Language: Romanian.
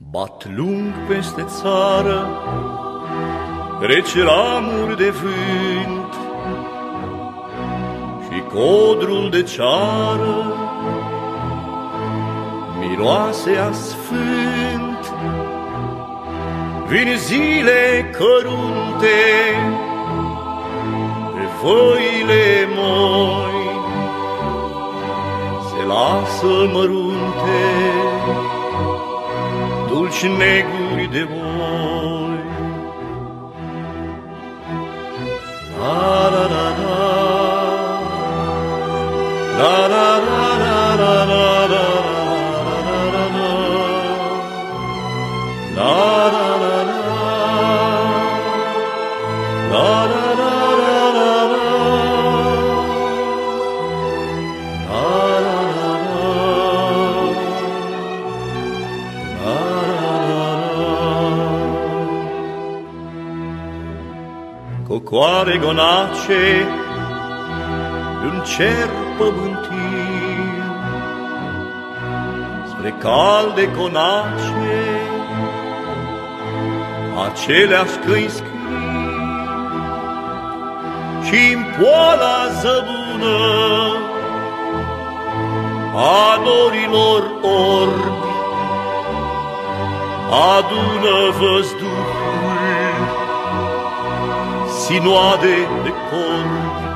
Bat lung peste țară rece ramuri de vânt și codrul de ceară miroase a sfânt. Vin zile cărunte pe văile moi, se lasă mărunte dulci neguri de voi. La la la la, la la la la la la la, la la la la, la la cocoare gonace în cer pământiu, spre calde conace aceleași căi scriu, și-n poala zăbună a norilor orbi adună văzduhul sinoade de corbi.